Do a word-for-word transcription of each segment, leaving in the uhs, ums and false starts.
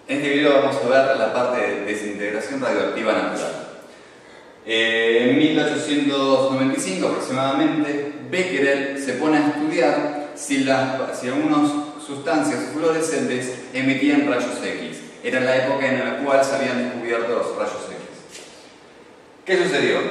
En este video vamos a ver la parte de desintegración radioactiva natural. Eh, en mil ochocientos noventa y cinco aproximadamente, Becquerel se pone a estudiar si, las, si algunas sustancias fluorescentes emitían rayos X. Era la época en la cual se habían descubierto los rayos X. ¿Qué sucedió?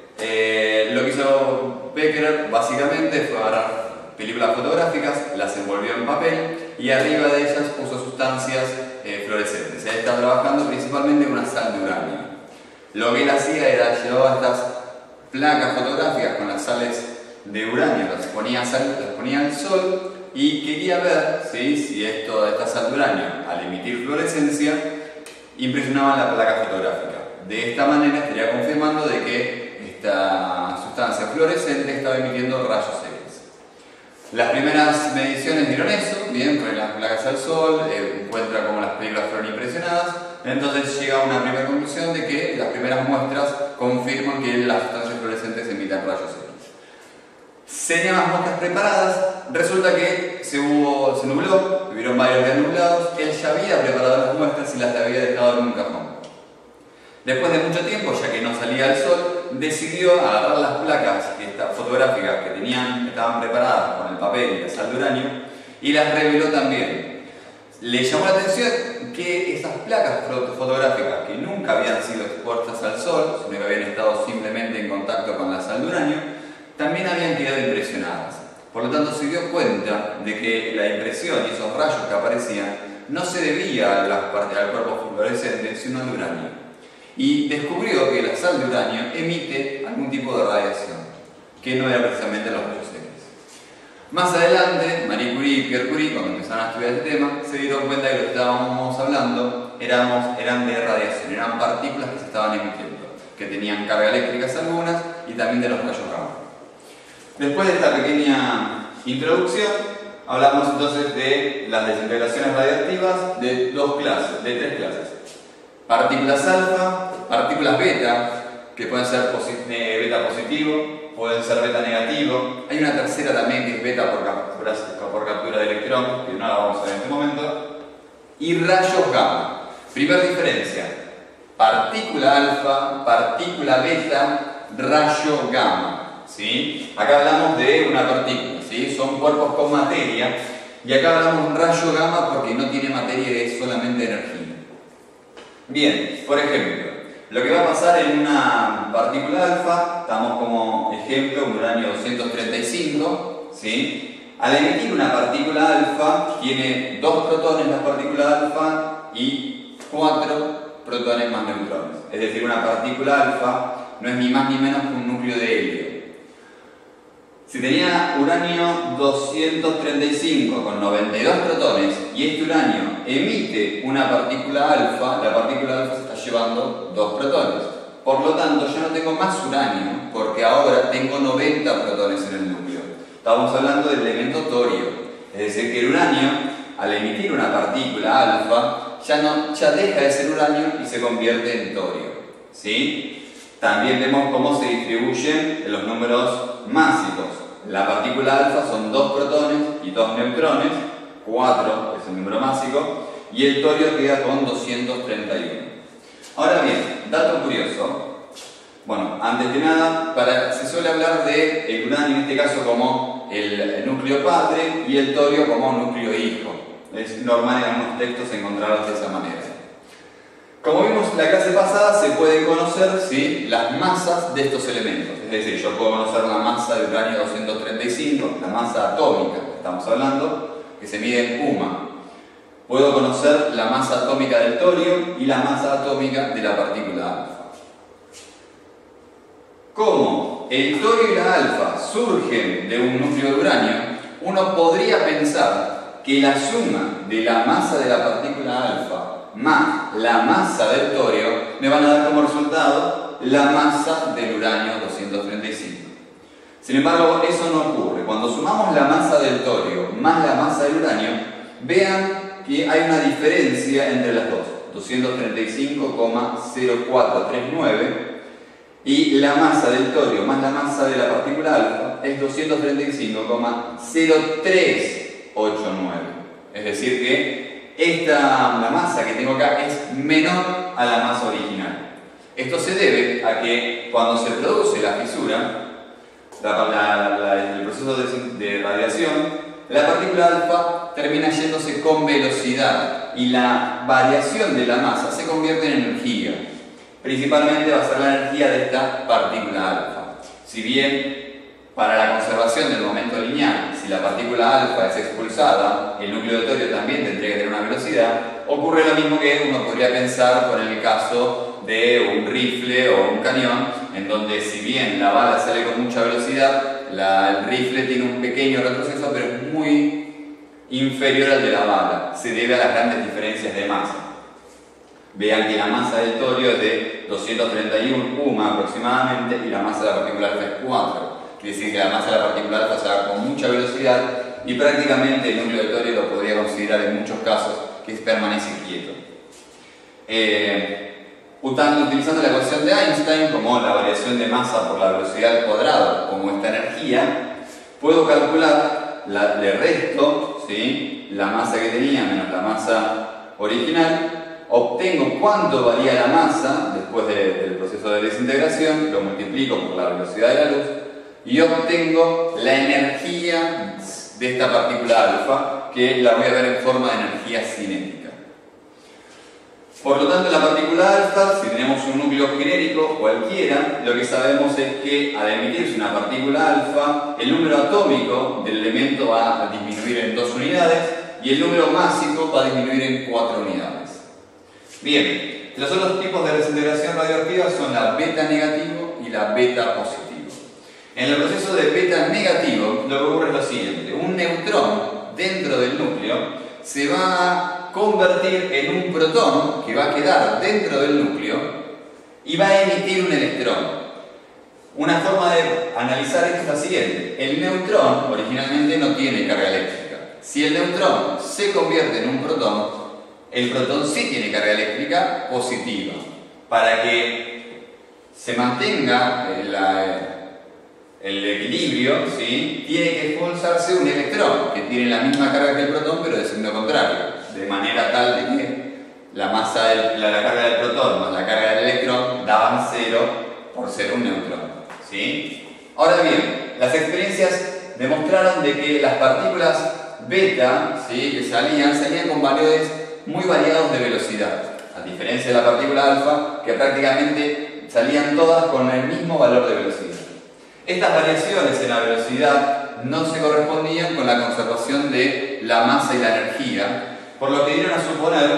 Eh, lo que hizo Becquerel básicamente fue agarrar películas fotográficas, las envolvió en papel y arriba de ellas puso sustancias eh, fluorescentes. Él estaba trabajando principalmente con una sal de uranio. Lo que él hacía era llevar estas placas fotográficas con las sales de uranio, las ponía, sal, las ponía al sol y quería ver ¿sí? si esto, esta sal de uranio, al emitir fluorescencia, impresionaba la placa fotográfica. De esta manera estaría confirmando de que esta sustancia fluorescente estaba emitiendo rayos X. Las primeras mediciones dieron eso, bien, ponen las placas al sol, eh, encuentra cómo las películas fueron impresionadas, entonces llega a una primera conclusión de que las primeras muestras confirman que las sustancias fluorescentes emiten rayos X. Se tenían las muestras preparadas, resulta que se, hubo, se nubló, hubieron varios días nublados, él ya había preparado las muestras y las había dejado en un cajón. Después de mucho tiempo, ya que no salía el sol, decidió agarrar las placas estas fotográficas que tenían, estaban preparadas con el papel y la sal de uranio y las reveló también. Le llamó la atención que esas placas fotográficas que nunca habían sido expuestas al sol, sino que habían estado simplemente en contacto con la sal de uranio, también habían quedado impresionadas. Por lo tanto, se dio cuenta de que la impresión y esos rayos que aparecían no se debía a las, al cuerpo fluorescente, sino al uranio. Y descubrió que la sal de uranio emite algún tipo de radiación, que no era precisamente los rayos X. Más adelante, Marie Curie y Pierre Curie, cuando empezaron a estudiar este tema, se dieron cuenta que lo que estábamos hablando éramos, eran de radiación, eran partículas que se estaban emitiendo, que tenían carga eléctricas algunas y también de los rayos gamma. Después de esta pequeña introducción, hablamos entonces de las desintegraciones radiactivas de dos clases, de tres clases. Partículas alfa, partículas beta, que pueden ser posit beta positivo, pueden ser beta negativo. Hay una tercera también que es beta por captura, por captura de electrón, que no la vamos a ver en este momento. Y rayos gamma. Primera diferencia, partícula alfa, partícula beta, rayo gamma. ¿Sí? Acá hablamos de una partícula, ¿sí? Son cuerpos con materia, y acá hablamos de un rayo gamma porque no tiene materia y es solamente energía. Bien, por ejemplo, lo que va a pasar en una partícula alfa, damos como ejemplo un uranio doscientos treinta y cinco, ¿sí? Al emitir una partícula alfa, tiene dos protones la partícula alfa y cuatro protones más neutrones. Es decir, una partícula alfa no es ni más ni menos que un núcleo de helio. Si tenía uranio doscientos treinta y cinco con noventa y dos protones y este uranio emite una partícula alfa, la partícula alfa se está llevando dos protones. Por lo tanto, yo no tengo más uranio porque ahora tengo noventa protones en el núcleo. Estamos hablando del elemento torio. Es decir, que el uranio, al emitir una partícula alfa, ya, no, ya deja de ser uranio y se convierte en torio. ¿Sí? También vemos cómo se distribuyen los números másicos. La partícula alfa son dos protones y dos neutrones, cuatro es el número másico, y el torio queda con doscientos treinta y uno. Ahora bien, dato curioso. Bueno, antes de nada, para, se suele hablar de el uranio en este caso como el, el núcleo padre y el torio como núcleo hijo. Es normal en algunos textos encontrarlos de esa manera. Como vimos en la clase pasada, se pueden conocer ¿sí? las masas de estos elementos. Es decir, yo puedo conocer la masa de uranio doscientos treinta y cinco, la masa atómica que estamos hablando, que se mide en UMA. Puedo conocer la masa atómica del torio y la masa atómica de la partícula alfa. Como el torio y la alfa surgen de un núcleo de uranio, uno podría pensar que la suma de la masa de la partícula alfa más la masa del torio me van a dar como resultado la masa del uranio doscientos treinta y cinco. Sin embargo, eso no ocurre. Cuando sumamos la masa del torio más la masa del uranio, vean que hay una diferencia entre las dos, doscientos treinta y cinco coma cero cuatro tres nueve, y la masa del torio más la masa de la partícula alfa es doscientos treinta y cinco coma cero tres ocho nueve. Es decir que esta, la masa que tengo acá es menor a la masa original. Esto se debe a que cuando se produce la fisura, la, la, la, el proceso de, de radiación, la partícula alfa termina yéndose con velocidad y la variación de la masa se convierte en energía. Principalmente va a ser la energía de esta partícula alfa. Si bien para la conservación del momento lineal, si la partícula alfa es expulsada, el núcleo de torio también tendría que tener una velocidad, ocurre lo mismo que uno podría pensar con el caso de un rifle o un cañón, en donde si bien la bala sale con mucha velocidad, la, el rifle tiene un pequeño retroceso, pero es muy inferior al de la bala. Se debe a las grandes diferencias de masa. Vean que la masa del torio es de doscientos treinta y uno UMA aproximadamente y la masa de la partícula alfa es cuatro. Quiere decir que la masa de la partícula alfa se va con mucha velocidad y prácticamente el núcleo de torio lo podría considerar en muchos casos que permanece quieto. Eh, Utilizando la ecuación de Einstein como la variación de masa por la velocidad al cuadrado como esta energía, puedo calcular, la, le resto, ¿sí?, la masa que tenía menos la masa original, obtengo cuánto varía la masa después de, del proceso de desintegración, lo multiplico por la velocidad de la luz y obtengo la energía de esta partícula alfa, que la voy a ver en forma de energía cinética. Por lo tanto, la partícula alfa, si tenemos un núcleo genérico cualquiera, lo que sabemos es que al emitirse una partícula alfa, el número atómico del elemento va a disminuir en dos unidades y el número másico va a disminuir en cuatro unidades. Bien, los otros tipos de desintegración radioactiva son la beta negativo y la beta positivo. En el proceso de beta negativo, lo que ocurre es lo siguiente: un neutrón dentro del núcleo se va a convertir en un protón que va a quedar dentro del núcleo y va a emitir un electrón. Una forma de analizar esto es la siguiente: el neutrón originalmente no tiene carga eléctrica. Si el neutrón se convierte en un protón, el protón sí tiene carga eléctrica positiva. Para que se mantenga la, el equilibrio, ¿sí?, tiene que expulsarse un electrón que tiene la misma carga que el protón pero de signo contrario, de manera tal de que la masa del, la, la carga del protón más la carga del electrón daban cero por ser un neutrón, ¿sí? Ahora bien, las experiencias demostraron de que las partículas beta, ¿sí?, que salían, salían con valores muy variados de velocidad, a diferencia de la partícula alfa, que prácticamente salían todas con el mismo valor de velocidad. Estas variaciones en la velocidad no se correspondían con la conservación de la masa y la energía, por lo que dieron a suponer,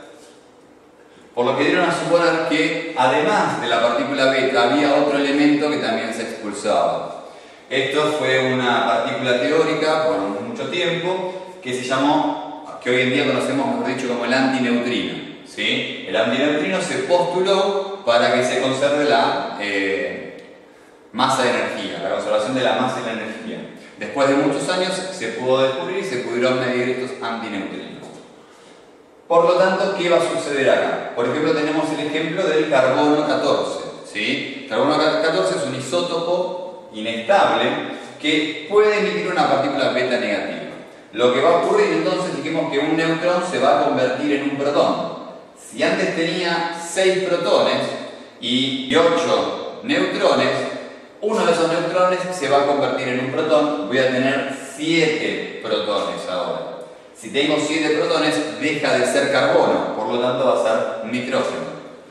por lo que dieron a suponer que además de la partícula beta había otro elemento que también se expulsaba. Esto fue una partícula teórica por mucho tiempo que se llamó, que hoy en día conocemos, mejor dicho, como el antineutrino, ¿sí? El antineutrino se postuló para que se conserve la eh, masa de energía, la conservación de la masa y la energía. Después de muchos años se pudo descubrir y se pudieron medir estos antineutrinos. Por lo tanto, ¿qué va a suceder acá? Por ejemplo, tenemos el ejemplo del carbono catorce, ¿sí? El carbono catorce es un isótopo inestable que puede emitir una partícula beta negativa. Lo que va a ocurrir entonces, dijimos que un neutrón se va a convertir en un protón. Si antes tenía seis protones y ocho neutrones, uno de esos neutrones se va a convertir en un protón, voy a tener siete protones ahora. Si tengo siete protones, deja de ser carbono, por lo tanto va a ser nitrógeno.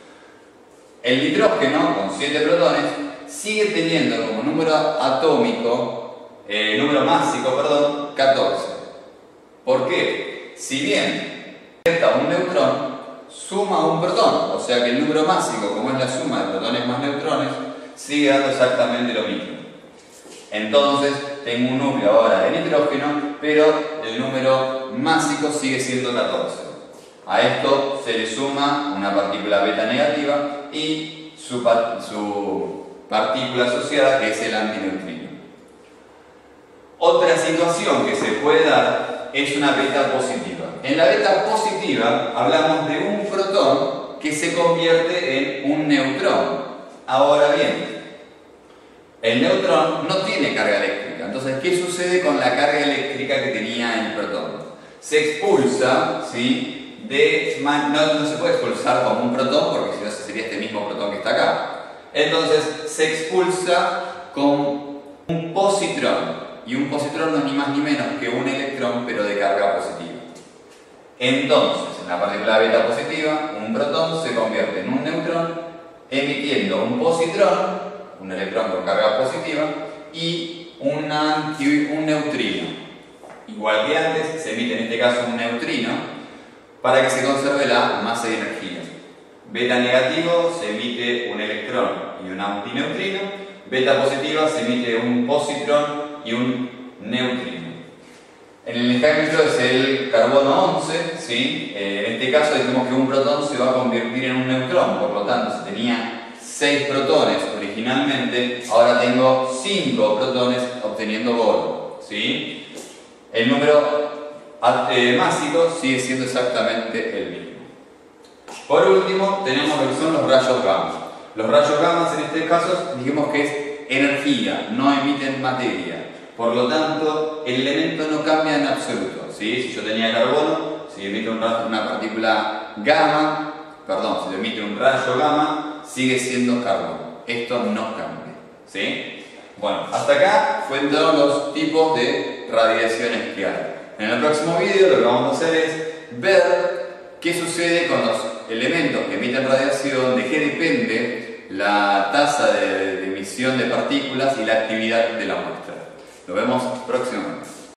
El nitrógeno, con siete protones, sigue teniendo como número atómico, eh, número másico, perdón, catorce. ¿Por qué? Si bien resta un neutrón, suma un protón, o sea que el número másico, como es la suma de protones más neutrones, sigue dando exactamente lo mismo. Entonces tengo un núcleo ahora de nitrógeno, pero el número másico sigue siendo catorce. A esto se le suma una partícula beta negativa y su, su partícula asociada, que es el antineutrino. Otra situación que se puede dar es una beta positiva. En la beta positiva hablamos de un protón que se convierte en un neutrón. Ahora bien, el neutrón no tiene carga eléctrica. Entonces, ¿qué sucede con la carga eléctrica que tenía el protón? Se expulsa, ¿sí?, de, no, no se puede expulsar como un protón porque si no sería este mismo protón que está acá. Entonces se expulsa con un positrón. Y un positrón no es ni más ni menos que un electrón, pero de carga positiva. Entonces, en la partícula beta positiva, un protón se convierte en un neutrón, emitiendo un positrón, un electrón con carga positiva, y una, un neutrino. Igual que antes, se emite en este caso un neutrino, para que se conserve la masa y energía. Beta negativo se emite un electrón y un antineutrino. Beta positiva se emite un positrón y un neutrino. En el ejemplo es el carbono once, ¿sí? Eh, en este caso decimos que un protón se va a convertir en un neutrón, por lo tanto, si tenía seis protones originalmente, ahora tengo cinco protones obteniendo boron, ¿sí? El número eh, másico sigue siendo exactamente el mismo. Por último, tenemos lo que son los rayos gamma. Los rayos gamma en este caso dijimos que es energía, no emiten materia. Por lo tanto, el elemento no cambia en absoluto, ¿sí? Si yo tenía carbono, si emite un rayo, una partícula gamma, perdón, si emite un rayo gamma, sigue siendo carbono. Esto no cambia, ¿sí? Bueno, hasta acá fueron los tipos de radiaciones que hay. En el próximo vídeo lo que vamos a hacer es ver qué sucede con los elementos que emiten radiación, de qué depende la tasa de, de emisión de partículas y la actividad de la muestra. Nos vemos próximamente.